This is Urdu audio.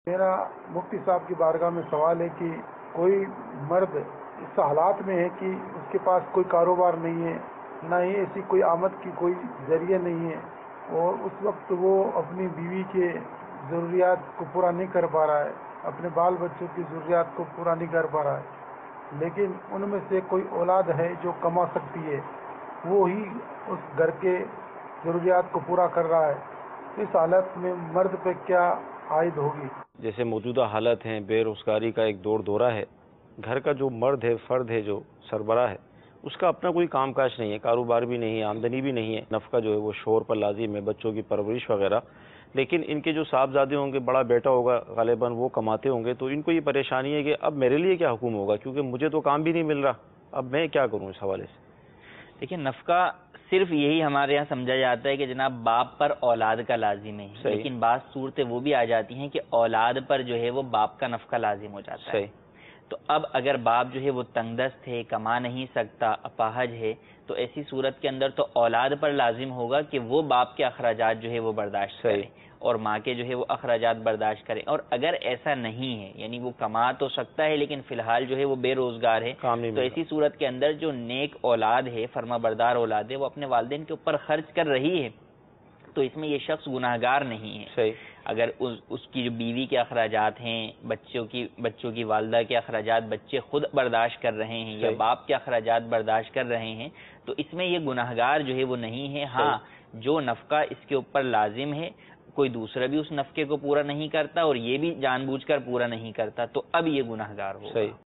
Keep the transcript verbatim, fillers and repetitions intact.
میرا مفتی صاحب کی بارگاہ میں سوال ہے کہ کوئی مرد اس حالات میں ہے کہ اس کے پاس کوئی کاروبار نہیں ہے، نہ ہی ایسی کوئی آمد کی کوئی ذریعہ نہیں ہے، اور اس وقت وہ اپنی بیوی کے ضروریات کو پورا نہیں کر پا رہا ہے، اپنے بال بچوں کی ضروریات کو پورا نہیں کر پا رہا ہے، لیکن ان میں سے کوئی اولاد ہے جو کما سکتی ہے، وہ ہی اس گھر کے ضروریات کو پورا کر رہا ہے۔ اس حالت میں مرد پہ کیا عائد ہوگی؟ جیسے موجودہ حالت ہیں، بے روزگاری کا ایک دور دورہ ہے، گھر کا جو مرد ہے، فرد ہے، جو سربراہ ہے، اس کا اپنا کوئی کام کاج نہیں ہے، کاروبار بھی نہیں ہے، آمدنی بھی نہیں ہے، نفقہ جو ہے وہ شوہر پر لازم ہے، بچوں کی پرورش وغیرہ۔ لیکن ان کے جو صاحبزادے ہوں گے، بڑا بیٹا ہوگا غالباً، وہ کماتے ہوں گے، تو ان کو یہ پریشانی ہے کہ اب میرے لیے کیا حکم ہوگا، کیونکہ مجھے تو کام بھی نہیں مل رہا، اب میں کیا کروں اس حوالے سے؟ دیکھیں، نفقہ صرف یہی ہمارے یہاں سمجھا جاتا ہے کہ جناب باپ پر اولاد کا لازم ہے، لیکن بعض صورتیں وہ بھی آ جاتی ہیں کہ اولاد پر جو ہے وہ باپ کا نفقہ لازم ہو جاتا ہے۔ تو اب اگر باپ جو ہے وہ تنگ دست ہے، کما نہیں سکتا، اپاہج ہے، تو ایسی صورت کے اندر تو اولاد پر لازم ہوگا کہ وہ باپ کے اخراجات جو ہے وہ برداشت کرے اور ماں کے جو ہے وہ اخراجات برداشت کریں۔ اور اگر ایسا نہیں ہے، یعنی وہ کما تو سکتا ہے لیکن فی الحال جو ہے وہ بے روزگار ہے، تو ایسی صورت کے اندر جو نیک اولاد ہے، فرما بردار اولاد ہے، وہ اپنے والدین کے اوپر خرچ کر رہی ہے، تو اس میں یہ شخص گناہگار نہیں ہے۔ اگر اس, اس کی جو بیوی کے اخراجات ہیں، بچوں کی بچوں کی والدہ کے اخراجات بچے خود برداشت کر رہے ہیں یا باپ کے اخراجات برداشت کر رہے ہیں، تو اس میں یہ گناہگار جو ہے وہ نہیں ہے۔ ہاں، جو نفقہ اس کے اوپر لازم ہے، کوئی دوسرا بھی اس نفقے کو پورا نہیں کرتا اور یہ بھی جان بوجھ کر پورا نہیں کرتا، تو اب یہ گناہگار ہوگا۔